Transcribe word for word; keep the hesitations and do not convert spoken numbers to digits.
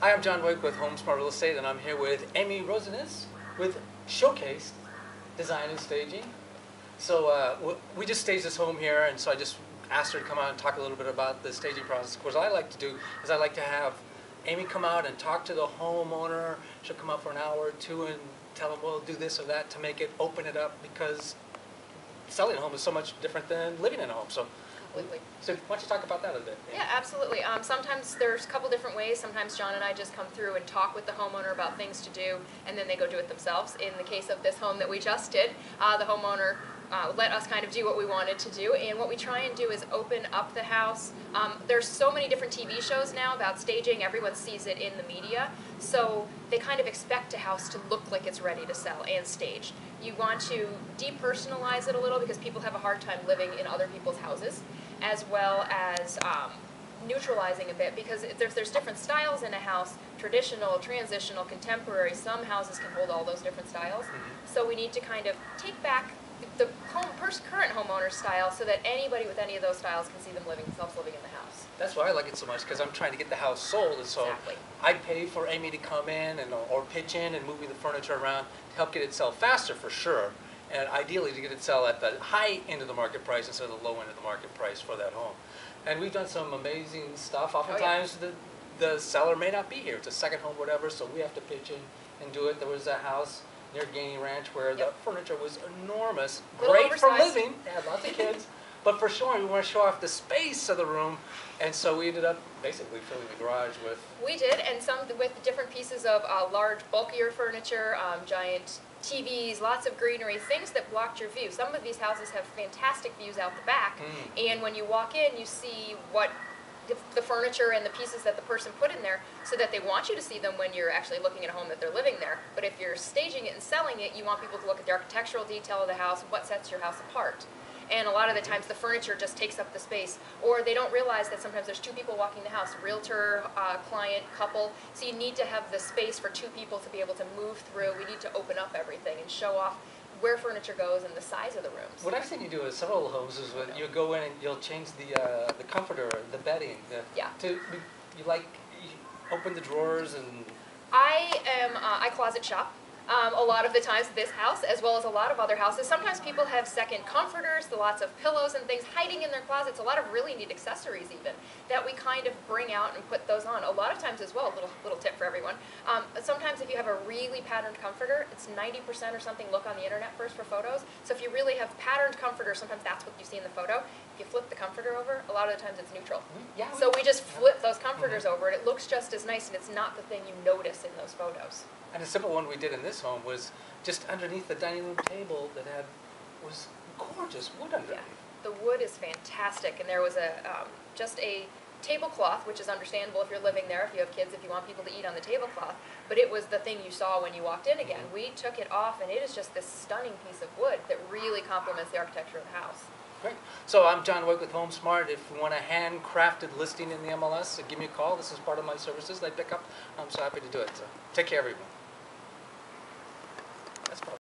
Hi, I'm John Wick with HomeSmart Real Estate, and I'm here with Amy Rosanes with Showcase Design and Staging. So uh, we just staged this home here, and so I just asked her to come out and talk a little bit about the staging process. Of course, what I like to do is I like to have Amy come out and talk to the homeowner. She'll come out for an hour or two and tell them, well, do this or that to make it, open it up, because selling a home is so much different than living in a home. So. Completely. So why don't you talk about that a bit? Yeah, absolutely. Um, sometimes there's a couple different ways. Sometimes John and I just come through and talk with the homeowner about things to do, and then they go do it themselves. In the case of this home that we just did, uh, the homeowner uh, let us kind of do what we wanted to do, and what we try and do is open up the house. Um, there's so many different T V shows now about staging. Everyone sees it in the media, so they kind of expect a house to look like it's ready to sell and staged. You want to depersonalize it a little because people have a hard time living in other people's houses, as well as um, neutralizing a bit, because there's, there's different styles in a house: traditional, transitional, contemporary. Some houses can hold all those different styles. Mm-hmm. So we need to kind of take back the home, current homeowner's style, so that anybody with any of those styles can see them living, themselves living in the house. That's why I like it so much, because I'm trying to get the house sold, and so Exactly. I pay for Amy to come in and or pitch in and moving the furniture around to help get it sell faster, for sure, and ideally to get it sell at the high end of the market price instead of the low end of the market price for that home. And we've done some amazing stuff. Oftentimes oh, yeah. the the seller may not be here; it's a second home, whatever. So we have to pitch in and do it. There was a house near Gainey Ranch where yep. the furniture was enormous, great for living. They had lots of kids, but for sure we want to show off the space of the room, and so we ended up basically filling the garage with. We did, and some with different pieces of uh, large, bulkier furniture, um, giant T Vs, lots of greenery, things that blocked your view. Some of these houses have fantastic views out the back, mm. and when you walk in, you see what the, the furniture and the pieces that the person put in there, so that they want you to see them when you're actually looking at a home that they're living there. But if you're staging it and selling it, you want people to look at the architectural detail of the house, what sets your house apart. And a lot of the times the furniture just takes up the space, or they don't realize that sometimes there's two people walking the house, realtor, uh, client, couple, so you need to have the space for two people to be able to move through. We need to open up everything and show off where furniture goes and the size of the rooms. What I've seen you do at several homes is when you go in and you'll change the uh, the comforter, the bedding. The, yeah. To you like you open the drawers and. I am. Uh, I closet shop. Um, a lot of the times at this house, as well as a lot of other houses. Sometimes people have second comforters, lots of pillows and things hiding in their closets, a lot of really neat accessories even, that we kind of bring out and put those on. A lot of times as well, a little, little tip for everyone, um, sometimes if you have a really patterned comforter, it's ninety percent or something, look on the internet first for photos. So if you really have patterned comforters, sometimes that's what you see in the photo. If you flip the comforter over, a lot of the times it's neutral. Yeah, so we just flip those comforters mm-hmm. over, and it looks just as nice, and it's not the thing you notice in those photos. And a simple one we did in this home was just underneath the dining room table that had was gorgeous wood underneath. Yeah, the wood is fantastic, and there was a um, just a tablecloth, which is understandable if you're living there, if you have kids, if you want people to eat on the tablecloth. But it was the thing you saw when you walked in again. Mm-hmm. We took it off, and it is just this stunning piece of wood that really complements the architecture of the house. Great. So I'm John Wick with HomeSmart. If you want a handcrafted listing in the M L S, give me a call. This is part of my services that I pick up. I'm so happy to do it. So take care, everyone. That's probably